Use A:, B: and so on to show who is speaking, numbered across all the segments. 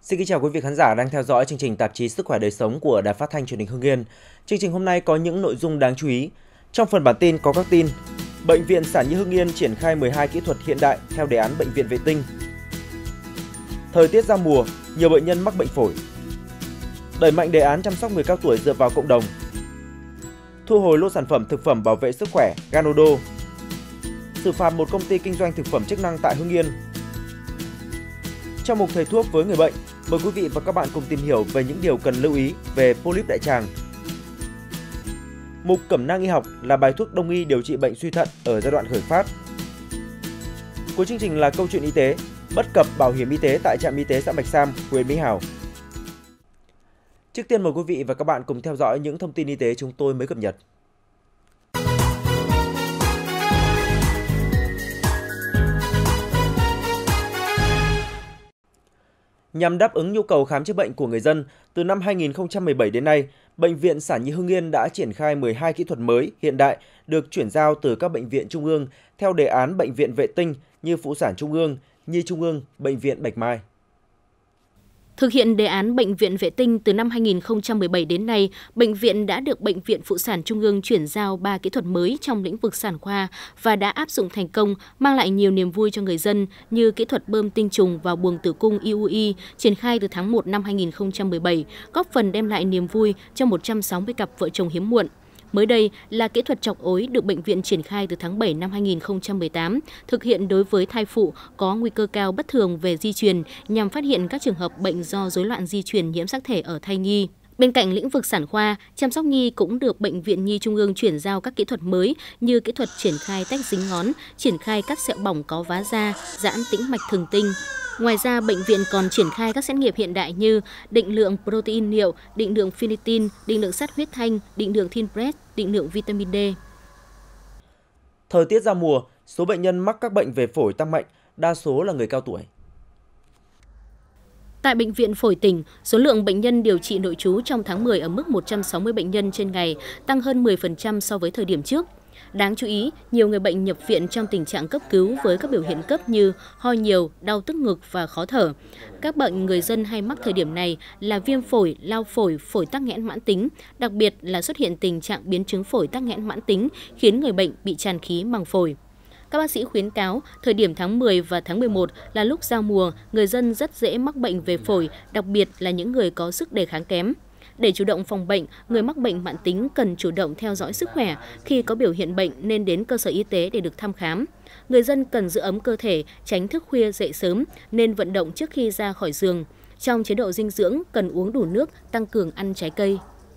A: Xin kính chào quý vị khán giả đang theo dõi chương trình tạp chí Sức khỏe đời sống của Đài Phát thanh Truyền hình Hưng Yên. Chương trình hôm nay có những nội dung đáng chú ý. Trong phần bản tin có các tin: Bệnh viện Sản Nhi Hưng Yên triển khai 12 kỹ thuật hiện đại theo đề án bệnh viện vệ tinh. Thời tiết giao mùa, nhiều bệnh nhân mắc bệnh phổi. Đẩy mạnh đề án chăm sóc người cao tuổi dựa vào cộng đồng. Thu hồi lô sản phẩm thực phẩm bảo vệ sức khỏe Ganodo. Xử phạt một công ty kinh doanh thực phẩm chức năng tại Hưng Yên. Trong mục thầy thuốc với người bệnh, mời quý vị và các bạn cùng tìm hiểu về những điều cần lưu ý về polyp đại tràng. Mục cẩm nang y học là bài thuốc đông y điều trị bệnh suy thận ở giai đoạn khởi phát. Cuối chương trình là câu chuyện y tế, bất cập bảo hiểm y tế tại trạm y tế xã Bạch Sam, huyện Mỹ Hào. Trước tiên mời quý vị và các bạn cùng theo dõi những thông tin y tế chúng tôi mới cập nhật. Nhằm đáp ứng nhu cầu khám chữa bệnh của người dân, từ năm 2017 đến nay, Bệnh viện Sản Nhi Hưng Yên đã triển khai 12 kỹ thuật mới hiện đại được chuyển giao từ các bệnh viện trung ương theo đề án bệnh viện vệ tinh như Phụ sản Trung ương, Nhi Trung ương, Bệnh viện Bạch Mai.
B: Thực hiện đề án bệnh viện vệ tinh từ năm 2017 đến nay, bệnh viện đã được Bệnh viện Phụ sản Trung ương chuyển giao 3 kỹ thuật mới trong lĩnh vực sản khoa và đã áp dụng thành công, mang lại nhiều niềm vui cho người dân như kỹ thuật bơm tinh trùng vào buồng tử cung IUI triển khai từ tháng 1 năm 2017, góp phần đem lại niềm vui cho 160 cặp vợ chồng hiếm muộn. Mới đây là kỹ thuật chọc ối được bệnh viện triển khai từ tháng 7 năm 2018, thực hiện đối với thai phụ có nguy cơ cao bất thường về di truyền nhằm phát hiện các trường hợp bệnh do rối loạn di truyền nhiễm sắc thể ở thai nhi. Bên cạnh lĩnh vực sản khoa, chăm sóc nhi cũng được Bệnh viện Nhi Trung ương chuyển giao các kỹ thuật mới như kỹ thuật triển khai tách dính ngón, triển khai các sẹo bỏng có vá da, giãn tĩnh mạch thường tinh. Ngoài ra, bệnh viện còn triển khai các xét nghiệm hiện đại như định lượng protein niệu, định lượng ferritin, định lượng sắt huyết thanh, định lượng thinpret, định lượng vitamin D.
A: Thời tiết giao mùa, số bệnh nhân mắc các bệnh về phổi tăng mạnh, đa số là người cao tuổi.
B: Tại Bệnh viện Phổi tỉnh, số lượng bệnh nhân điều trị nội trú trong tháng 10 ở mức 160 bệnh nhân trên ngày, tăng hơn 10% so với thời điểm trước. Đáng chú ý, nhiều người bệnh nhập viện trong tình trạng cấp cứu với các biểu hiện cấp như ho nhiều, đau tức ngực và khó thở. Các bệnh người dân hay mắc thời điểm này là viêm phổi, lao phổi, phổi tắc nghẽn mãn tính, đặc biệt là xuất hiện tình trạng biến chứng phổi tắc nghẽn mãn tính khiến người bệnh bị tràn khí màng phổi. Các bác sĩ khuyến cáo, thời điểm tháng 10 và tháng 11 là lúc giao mùa, người dân rất dễ mắc bệnh về phổi, đặc biệt là những người có sức đề kháng kém. Để chủ động phòng bệnh, người mắc bệnh mãn tính cần chủ động theo dõi sức khỏe. Khi có biểu hiện bệnh nên đến cơ sở y tế để được thăm khám. Người dân cần giữ ấm cơ thể, tránh thức khuya dậy sớm, nên vận động trước khi ra khỏi giường. Trong chế độ dinh dưỡng, cần uống đủ nước, tăng cường ăn trái cây.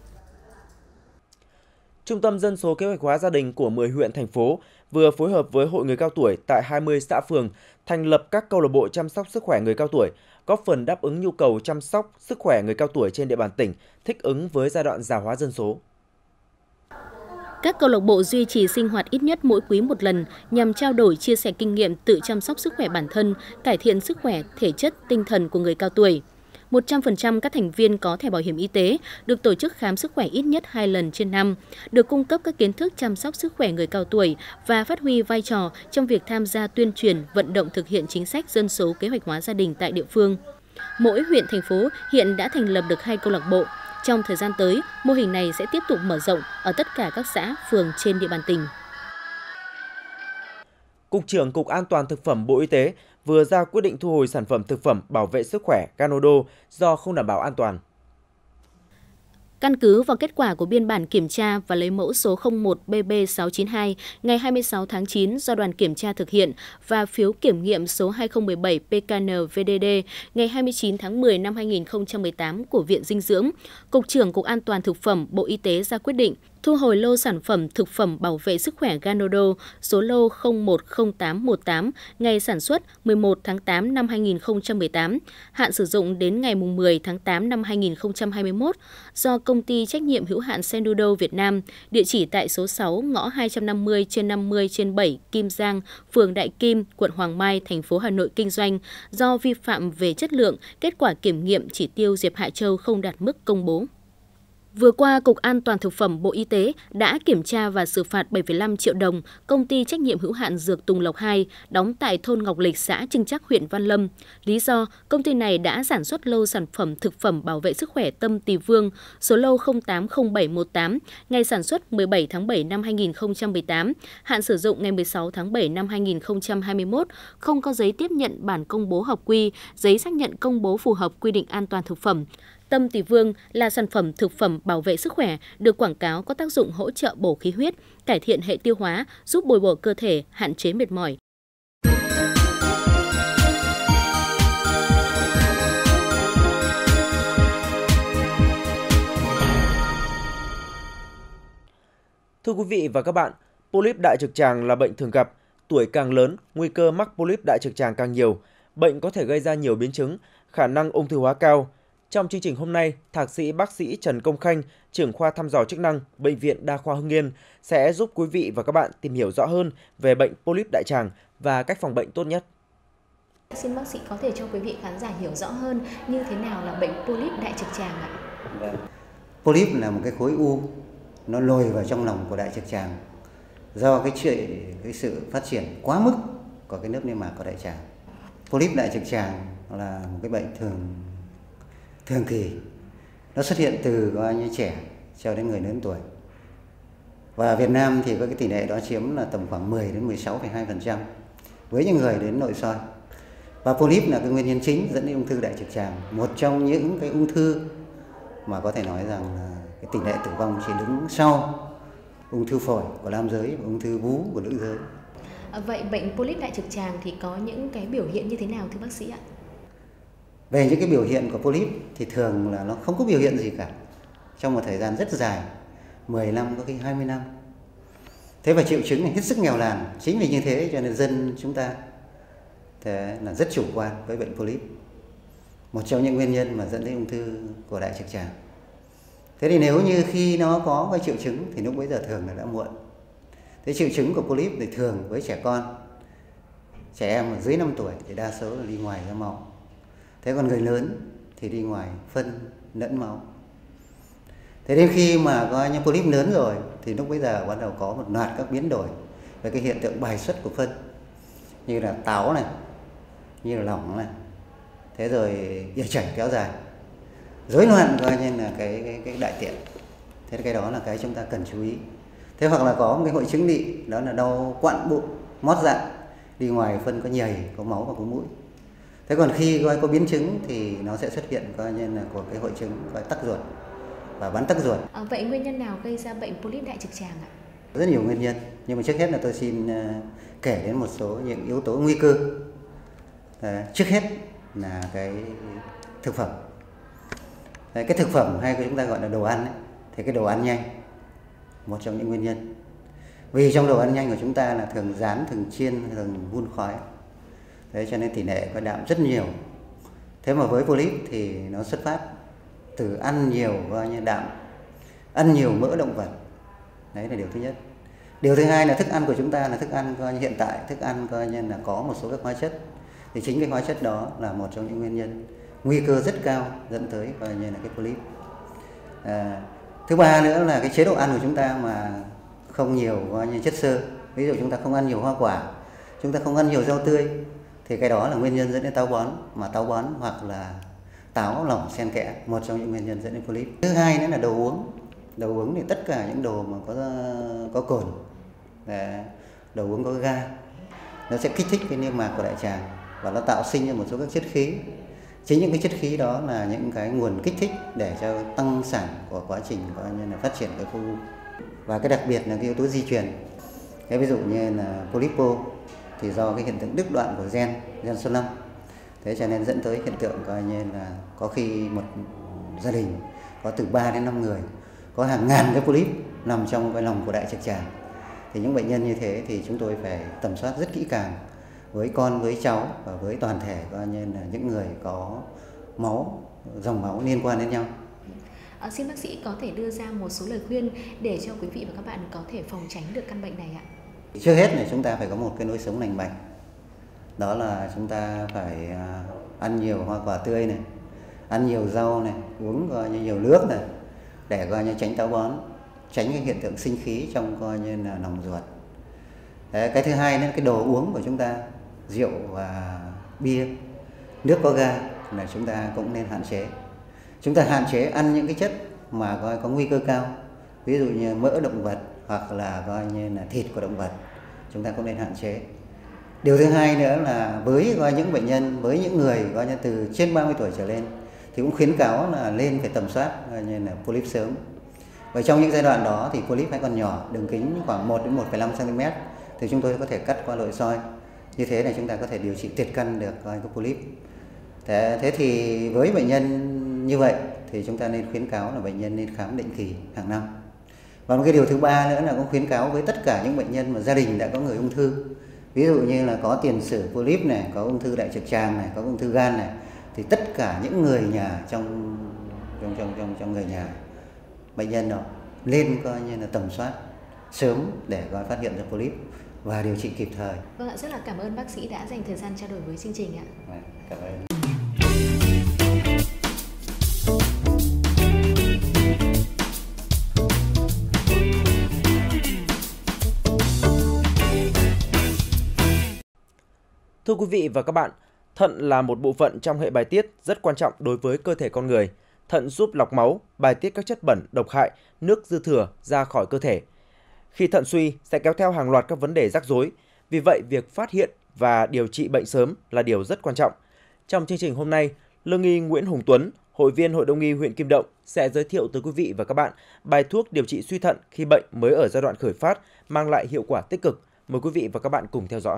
A: Trung tâm Dân số Kế hoạch hóa gia đình của 10 huyện, thành phố vừa phối hợp với Hội người cao tuổi tại 20 xã phường thành lập các câu lạc bộ chăm sóc sức khỏe người cao tuổi, góp phần đáp ứng nhu cầu chăm sóc sức khỏe người cao tuổi trên địa bàn tỉnh, thích ứng với giai đoạn già hóa dân số.
B: Các câu lạc bộ duy trì sinh hoạt ít nhất mỗi quý một lần nhằm trao đổi, chia sẻ kinh nghiệm tự chăm sóc sức khỏe bản thân, cải thiện sức khỏe, thể chất, tinh thần của người cao tuổi. 100% các thành viên có thẻ bảo hiểm y tế, được tổ chức khám sức khỏe ít nhất 2 lần trên năm, được cung cấp các kiến thức chăm sóc sức khỏe người cao tuổi và phát huy vai trò trong việc tham gia tuyên truyền, vận động thực hiện chính sách dân số kế hoạch hóa gia đình tại địa phương. Mỗi huyện, thành phố hiện đã thành lập được 2 câu lạc bộ. Trong thời gian tới, mô hình này sẽ tiếp tục mở rộng ở tất cả các xã, phường trên địa bàn tỉnh.
A: Cục trưởng Cục An toàn Thực phẩm Bộ Y tế vừa ra quyết định thu hồi sản phẩm thực phẩm bảo vệ sức khỏe Ganodo do không đảm bảo an toàn.
B: Căn cứ vào kết quả của biên bản kiểm tra và lấy mẫu số 01BB692 ngày 26 tháng 9 do đoàn kiểm tra thực hiện và phiếu kiểm nghiệm số 2017 PKN-VDD ngày 29 tháng 10 năm 2018 của Viện Dinh dưỡng, Cục trưởng Cục An toàn Thực phẩm Bộ Y tế ra quyết định thu hồi lô sản phẩm thực phẩm bảo vệ sức khỏe Ganodo số lô 010818 ngày sản xuất 11 tháng 8 năm 2018, hạn sử dụng đến ngày 10 tháng 8 năm 2021 do Công ty trách nhiệm hữu hạn Sendudo Việt Nam, địa chỉ tại số 6 ngõ 250/50/7 Kim Giang, phường Đại Kim, quận Hoàng Mai, thành phố Hà Nội kinh doanh do vi phạm về chất lượng, kết quả kiểm nghiệm chỉ tiêu diệp hạ châu không đạt mức công bố. Vừa qua, Cục An toàn Thực phẩm Bộ Y tế đã kiểm tra và xử phạt 7,5 triệu đồng công ty trách nhiệm hữu hạn Dược Tùng Lộc 2 đóng tại thôn Ngọc Lịch, xã Trưng Trắc, huyện Văn Lâm. Lý do, công ty này đã sản xuất lô sản phẩm thực phẩm bảo vệ sức khỏe Tâm Tỳ Vương, số lô 080718, ngày sản xuất 17 tháng 7 năm 2018, hạn sử dụng ngày 16 tháng 7 năm 2021, không có giấy tiếp nhận bản công bố hợp quy, giấy xác nhận công bố phù hợp quy định an toàn thực phẩm. Tâm Tỳ Vương là sản phẩm thực phẩm bảo vệ sức khỏe, được quảng cáo có tác dụng hỗ trợ bổ khí huyết, cải thiện hệ tiêu hóa, giúp bồi bổ cơ thể, hạn chế mệt mỏi.
A: Thưa quý vị và các bạn, polyp đại trực tràng là bệnh thường gặp. Tuổi càng lớn, nguy cơ mắc polyp đại trực tràng càng nhiều. Bệnh có thể gây ra nhiều biến chứng, khả năng ung thư hóa cao. Trong chương trình hôm nay, Thạc sĩ bác sĩ Trần Công Khanh, trưởng khoa thăm dò chức năng, Bệnh viện Đa khoa Hưng Yên sẽ giúp quý vị và các bạn tìm hiểu rõ hơn về bệnh polyp đại tràng và cách phòng bệnh tốt nhất.
C: Xin bác sĩ có thể cho quý vị khán giả hiểu rõ hơn như thế nào là bệnh polyp đại trực tràng ạ?
D: Polyp là một cái khối u, nó lồi vào trong lòng của đại trực tràng do cái sự phát triển quá mức của cái lớp niêm mạc của đại tràng. Polyp đại trực tràng là một cái bệnh thường kỳ, nó xuất hiện từ trẻ cho đến người lớn tuổi. Và ở Việt Nam thì có cái tỷ lệ đó chiếm là tầm khoảng 10 đến 16,2% với những người đến nội soi. Và polyp là cái nguyên nhân chính dẫn đến ung thư đại trực tràng, một trong những cái ung thư mà có thể nói rằng là cái tỷ lệ tử vong chỉ đứng sau ung thư phổi của nam giới và ung thư vú của nữ giới.
C: Vậy bệnh polyp đại trực tràng thì có những cái biểu hiện như thế nào thưa bác sĩ ạ?
D: Về những cái biểu hiện của polyp thì thường là nó không có biểu hiện gì cả trong một thời gian rất dài, 10 năm có khi 20 năm. Thế và triệu chứng này hết sức nghèo nàn, chính vì như thế cho nên dân chúng ta thế là rất chủ quan với bệnh polyp. Một trong những nguyên nhân mà dẫn đến ung thư của đại trực tràng. Thế thì nếu như khi nó có cái triệu chứng thì lúc bấy giờ thường là đã muộn. Thế triệu chứng của polyp thì thường với trẻ con, trẻ em ở dưới 5 tuổi thì đa số là đi ngoài ra máu. Thế còn người lớn thì đi ngoài phân lẫn máu. Thế đến khi mà có những polyp lớn rồi thì lúc bấy giờ bắt đầu có một loạt các biến đổi về cái hiện tượng bài xuất của phân, như là táo này, như là lỏng này, thế rồi đĩa chảy kéo dài, rối loạn coi như là cái đại tiện. Thế cái đó là cái chúng ta cần chú ý. Thế hoặc là có một cái hội chứng lị, đó là đau quặn bụng, mót dạ, đi ngoài phân có nhầy, có máu và có mũi. Thế còn khi có biến chứng thì nó sẽ xuất hiện coi như là của cái hội chứng gọi tắc ruột và bán tắc ruột.
C: Vậy nguyên nhân nào gây ra bệnh polyp đại trực tràng ạ?
D: Rất nhiều nguyên nhân, nhưng mà trước hết là tôi xin kể đến một số những yếu tố nguy cơ. Trước hết là cái thực phẩm. Cái thực phẩm hay chúng ta gọi là đồ ăn ấy, thì cái đồ ăn nhanh một trong những nguyên nhân. Vì trong đồ ăn nhanh của chúng ta là thường rán, thường chiên, thường hun khói. Thế cho nên tỷ lệ có đạm rất nhiều. Thế mà với polyp thì nó xuất phát từ ăn nhiều coi như đạm, ăn nhiều mỡ động vật. Đấy là điều thứ nhất. Điều thứ hai là thức ăn của chúng ta là thức ăn coi như hiện tại, thức ăn coi như là có một số các hóa chất. Thì chính cái hóa chất đó là một trong những nguyên nhân nguy cơ rất cao dẫn tới coi như là cái polyp. Thứ ba nữa là cái chế độ ăn của chúng ta mà không nhiều coi như chất xơ. Ví dụ chúng ta không ăn nhiều hoa quả, chúng ta không ăn nhiều rau tươi, thì cái đó là nguyên nhân dẫn đến táo bón, mà táo bón hoặc là táo lỏng xen kẽ, một trong những nguyên nhân dẫn đến polyp. Thứ hai nữa là đồ uống. Đồ uống thì tất cả những đồ mà có cồn, đồ uống có ga, nó sẽ kích thích cái niêm mạc của đại tràng và nó tạo sinh ra một số các chất khí. Chính những cái chất khí đó là những cái nguồn kích thích để cho tăng sản của quá trình coi như là phát triển cái khối u. Và cái đặc biệt là cái yếu tố di truyền. Cái ví dụ như là polypo thì do cái hiện tượng đứt đoạn của gen số 5. Thế cho nên dẫn tới hiện tượng coi như là có khi một gia đình có từ 3 đến 5 người có hàng ngàn cái polyp nằm trong cái lòng của đại trực tràng. Thì những bệnh nhân như thế thì chúng tôi phải tầm soát rất kỹ càng với con, với cháu và với toàn thể coi như là những người có máu, dòng máu liên quan đến nhau.
C: Xin bác sĩ có thể đưa ra một số lời khuyên để cho quý vị và các bạn có thể phòng tránh được căn bệnh này ạ?
D: Trước hết là chúng ta phải có một cái lối sống lành mạnh. Đó là chúng ta phải ăn nhiều hoa quả tươi này, ăn nhiều rau này, uống coi như nhiều nước này, để coi như tránh táo bón, tránh cái hiện tượng sinh khí trong coi như là lòng ruột. Đấy, cái thứ hai nữa, cái đồ uống của chúng ta, rượu và bia, nước có ga là chúng ta cũng nên hạn chế. Chúng ta hạn chế ăn những cái chất mà coi có nguy cơ cao, ví dụ như mỡ động vật hoặc là coi như là thịt của động vật, chúng ta cũng nên hạn chế. Điều thứ hai nữa là với coi những bệnh nhân, với những người coi như từ trên 30 tuổi trở lên thì cũng khuyến cáo là lên phải tầm soát coi như là polyp sớm. Và trong những giai đoạn đó thì polyp hãy còn nhỏ, đường kính khoảng 1 đến 1,5 cm thì chúng tôi có thể cắt qua nội soi. Như thế là chúng ta có thể điều trị triệt căn được coi cái polyp. Thế thì với bệnh nhân như vậy thì chúng ta nên khuyến cáo là bệnh nhân nên khám định kỳ hàng năm. Và một cái điều thứ ba nữa là cũng khuyến cáo với tất cả những bệnh nhân mà gia đình đã có người ung thư, ví dụ như là có tiền sử polyp này, có ung thư đại trực tràng này, có ung thư gan này, thì tất cả những người nhà trong người nhà bệnh nhân đó lên coi như là tầm soát sớm để coi phát hiện ra polyp và điều trị kịp thời.
C: Vâng ạ, rất là cảm ơn bác sĩ đã dành thời gian trao đổi với chương trình ạ.
D: Cảm ơn.
A: Thưa quý vị và các bạn, thận là một bộ phận trong hệ bài tiết rất quan trọng đối với cơ thể con người. Thận giúp lọc máu, bài tiết các chất bẩn, độc hại, nước dư thừa ra khỏi cơ thể. Khi thận suy sẽ kéo theo hàng loạt các vấn đề rắc rối. Vì vậy, việc phát hiện và điều trị bệnh sớm là điều rất quan trọng. Trong chương trình hôm nay, Lương y Nguyễn Hùng Tuấn, hội viên Hội Đông y huyện Kim Động sẽ giới thiệu tới quý vị và các bạn bài thuốc điều trị suy thận khi bệnh mới ở giai đoạn khởi phát mang lại hiệu quả tích cực. Mời quý vị và các bạn cùng theo dõi.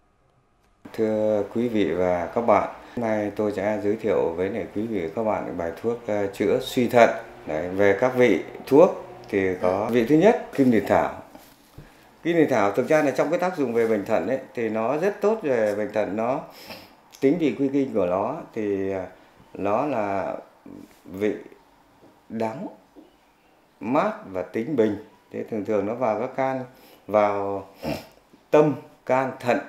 E: Thưa quý vị và các bạn, hôm nay tôi sẽ giới thiệu với quý vị và các bạn bài thuốc chữa suy thận. Về các vị thuốc thì có vị thứ nhất, kim điền thảo. Kim điền thảo thực ra là trong cái tác dụng về bệnh thận ấy, thì nó rất tốt về bệnh thận. Nó tính vị quy kinh của nó thì nó là vị đắng, mát và tính bình. Thế thường nó vào các can, vào tâm, can, thận,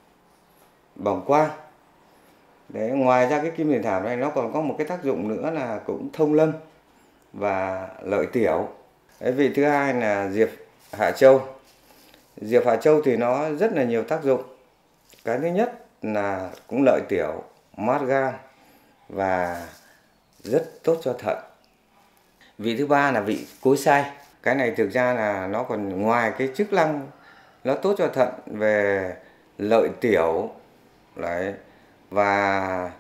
E: bàng quang. Đấy, ngoài ra cái kim điền thảo này nó còn có một cái tác dụng nữa là cũng thông lâm và lợi tiểu. Đấy, vị thứ hai là diệp hạ châu. Diệp hạ châu thì nó rất là nhiều tác dụng. Cái thứ nhất là cũng lợi tiểu, mát gan và rất tốt cho thận. Vị thứ ba là vị cối xay. Cái này thực ra là nó còn ngoài cái chức năng nó tốt cho thận về lợi tiểu. Đấy, và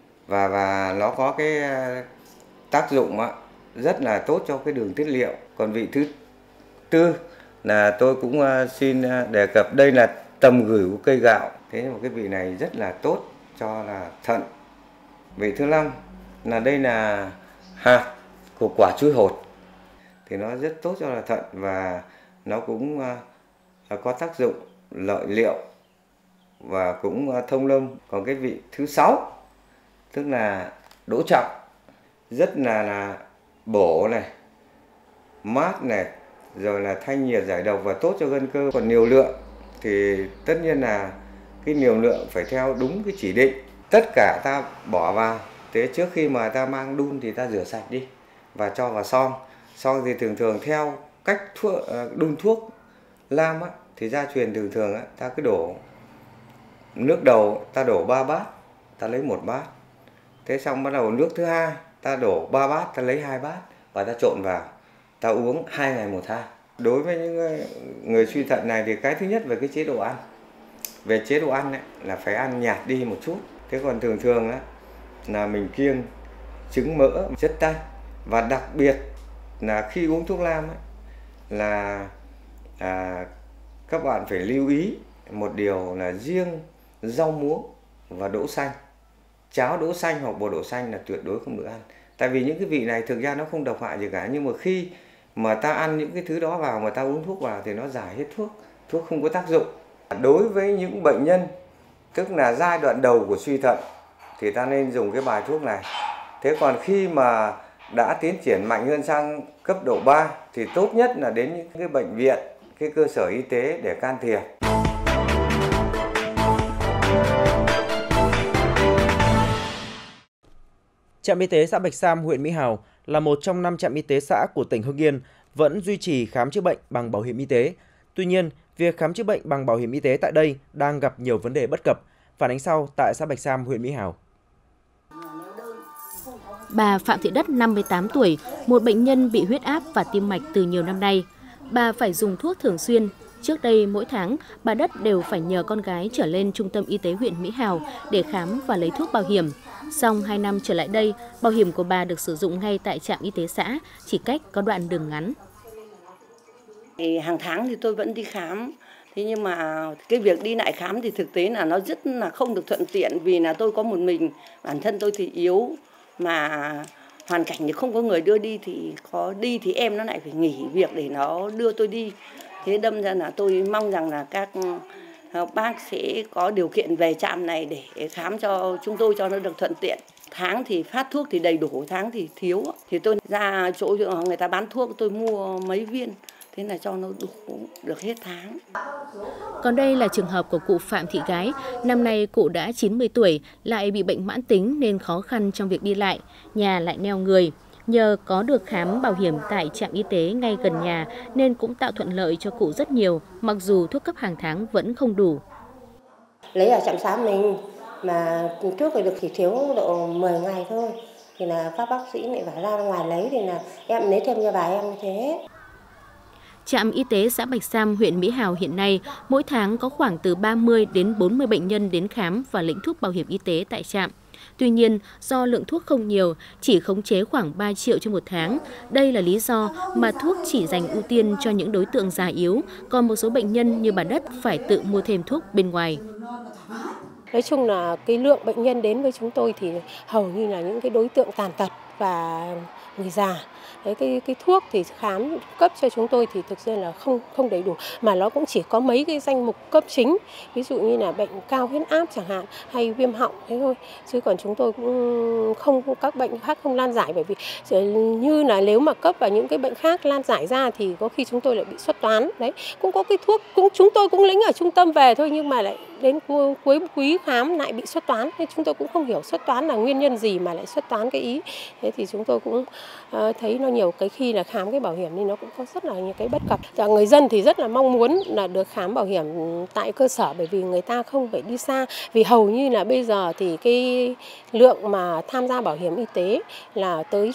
E: nó có cái tác dụng rất là tốt cho cái đường tiết niệu. Còn vị thứ tư là tôi cũng xin đề cập, đây là tầm gửi của cây gạo. Thế nhưng mà cái vị này rất là tốt cho là thận. Vị thứ năm là đây là hạt của quả chuối hột, thì nó rất tốt cho là thận và nó cũng có tác dụng lợi niệu và cũng thông lâm. Còn cái vị thứ 6 tức là đỗ trọng, rất là bổ này, mát này, rồi là thanh nhiệt giải độc và tốt cho gân cơ. Còn liều lượng thì tất nhiên là cái liều lượng phải theo đúng cái chỉ định. Tất cả ta bỏ vào, thế trước khi mà ta mang đun thì ta rửa sạch đi và cho vào son. Son thì thường theo cách đun thuốc lam thì gia truyền thường ta cứ đổ nước đầu, ta đổ 3 bát, ta lấy 1 bát. Thế xong bắt đầu nước thứ hai, ta đổ 3 bát, ta lấy 2 bát và ta trộn vào, ta uống 2 ngày một thang. Đối với những người suy thận này thì cái thứ nhất về cái chế độ ăn. Về chế độ ăn ấy, là phải ăn nhạt đi một chút. Thế còn thường là mình kiêng trứng mỡ, chất tanh. Và đặc biệt là khi uống thuốc lam ấy, là các bạn phải lưu ý một điều là riêng rau muống và đỗ xanh, cháo đỗ xanh hoặc bột đỗ xanh là tuyệt đối không được ăn. Tại vì những cái vị này thực ra nó không độc hại gì cả, nhưng mà khi mà ta ăn những cái thứ đó vào mà ta uống thuốc vào thì nó giải hết thuốc không có tác dụng. Đối với những bệnh nhân tức là giai đoạn đầu của suy thận thì ta nên dùng cái bài thuốc này. Thế còn khi mà đã tiến triển mạnh hơn sang cấp độ 3 thì tốt nhất là đến những cái bệnh viện, cái cơ sở y tế để can thiệp.
A: Trạm y tế xã Bạch Sam, huyện Mỹ Hào là một trong 5 trạm y tế xã của tỉnh Hưng Yên vẫn duy trì khám chữa bệnh bằng bảo hiểm y tế. Tuy nhiên, việc khám chữa bệnh bằng bảo hiểm y tế tại đây đang gặp nhiều vấn đề bất cập. Phản ánh sau tại xã Bạch Sam, huyện Mỹ Hào.
B: Bà Phạm Thị Đất, 58 tuổi, một bệnh nhân bị huyết áp và tim mạch từ nhiều năm nay. Bà phải dùng thuốc thường xuyên. Trước đây, mỗi tháng, bà Đất đều phải nhờ con gái trở lên trung tâm y tế huyện Mỹ Hào để khám và lấy thuốc bảo hiểm. Song 2 năm trở lại đây, bảo hiểm của bà được sử dụng ngay tại trạm y tế xã, chỉ cách có đoạn đường ngắn.
F: Hàng tháng thì tôi vẫn đi khám. Thế nhưng mà cái việc đi lại khám thì thực tế là nó rất là không được thuận tiện, vì là tôi có một mình, bản thân tôi thì yếu, mà hoàn cảnh thì không có người đưa đi, thì có đi thì em nó lại phải nghỉ việc để nó đưa tôi đi. Thế đâm ra là tôi mong rằng là các bác sẽ có điều kiện về trạm này để khám cho chúng tôi cho nó được thuận tiện. Tháng thì phát thuốc thì đầy đủ, tháng thì thiếu. Thì tôi ra chỗ người ta bán thuốc, tôi mua mấy viên, thế là cho nó đủ được hết tháng.
B: Còn đây là trường hợp của cụ Phạm Thị Gái. Năm nay cụ đã 90 tuổi, lại bị bệnh mãn tính nên khó khăn trong việc đi lại, nhà lại neo người. Nhờ có được khám bảo hiểm tại trạm y tế ngay gần nhà nên cũng tạo thuận lợi cho cụ rất nhiều, mặc dù thuốc cấp hàng tháng vẫn không đủ.
G: Lấy ở trạm xá mình mà thuốc thì được chỉ thiếu độ 10 ngày thôi, thì là các bác sĩ lại phải ra ngoài lấy, thì là em lấy thêm cho bà em như thế.
B: Trạm y tế xã Bạch Sam, huyện Mỹ Hào hiện nay, mỗi tháng có khoảng từ 30 đến 40 bệnh nhân đến khám và lĩnh thuốc bảo hiểm y tế tại trạm. Tuy nhiên, do lượng thuốc không nhiều, chỉ khống chế khoảng 3 triệu cho một tháng. Đây là lý do mà thuốc chỉ dành ưu tiên cho những đối tượng già yếu, còn một số bệnh nhân như bà Đất phải tự mua thêm thuốc bên ngoài.
G: Nói chung là cái lượng bệnh nhân đến với chúng tôi thì hầu như là những cái đối tượng tàn tật và người già. Đấy, cái thuốc thì khám cấp cho chúng tôi thì thực sự là không đầy đủ, mà nó cũng chỉ có mấy cái danh mục cấp chính, ví dụ như là bệnh cao huyết áp chẳng hạn, hay viêm họng thế thôi, chứ còn chúng tôi cũng không, các bệnh khác không lan giải, bởi vì như là nếu mà cấp vào những cái bệnh khác lan giải ra thì có khi chúng tôi lại bị xuất toán. Đấy, cũng có cái thuốc chúng tôi cũng lĩnh ở trung tâm về thôi, nhưng mà lại đến cuối quý khám lại bị xuất toán, nên chúng tôi cũng không hiểu xuất toán là nguyên nhân gì mà lại xuất toán cái ý. Thế thì chúng tôi cũng thấy nó nhiều cái khi là khám cái bảo hiểm thì nó cũng có rất là những cái bất cập. Người dân thì rất là mong muốn là được khám bảo hiểm tại cơ sở, bởi vì người ta không phải đi xa, vì hầu như là bây giờ thì cái lượng mà tham gia bảo hiểm y tế là tới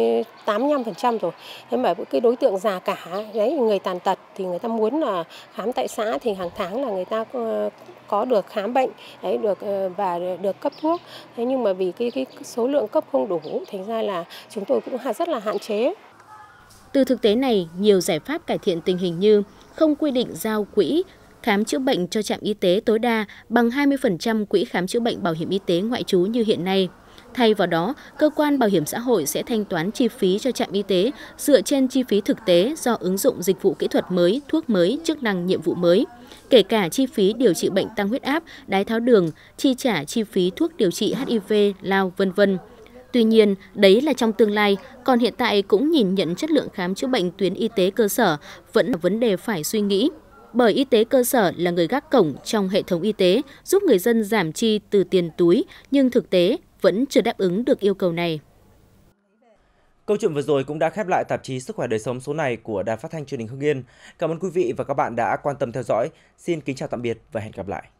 G: 85% rồi. Thế mà cái đối tượng già cả đấy, người tàn tật thì người ta muốn là khám tại xã thì hàng tháng là người ta có được khám bệnh đấy, và được cấp thuốc. Thế nhưng mà vì cái số lượng cấp không đủ, thành ra là chúng tôi cũng rất là hạn chế.
B: Từ thực tế này, nhiều giải pháp cải thiện tình hình như không quy định giao quỹ khám chữa bệnh cho trạm y tế tối đa bằng 20% quỹ khám chữa bệnh bảo hiểm y tế ngoại trú như hiện nay. Thay vào đó, cơ quan bảo hiểm xã hội sẽ thanh toán chi phí cho trạm y tế dựa trên chi phí thực tế do ứng dụng dịch vụ kỹ thuật mới, thuốc mới, chức năng nhiệm vụ mới, kể cả chi phí điều trị bệnh tăng huyết áp, đái tháo đường, chi trả chi phí thuốc điều trị HIV, lao, v.v. Tuy nhiên, đấy là trong tương lai, còn hiện tại cũng nhìn nhận chất lượng khám chữa bệnh tuyến y tế cơ sở vẫn là vấn đề phải suy nghĩ. Bởi y tế cơ sở là người gác cổng trong hệ thống y tế, giúp người dân giảm chi từ tiền túi, nhưng thực tế vẫn chưa đáp ứng được yêu cầu này.
A: Câu chuyện vừa rồi cũng đã khép lại tạp chí Sức khỏe đời sống số này của Đài Phát thanh Truyền hình Hưng Yên. Cảm ơn quý vị và các bạn đã quan tâm theo dõi. Xin kính chào tạm biệt và hẹn gặp lại.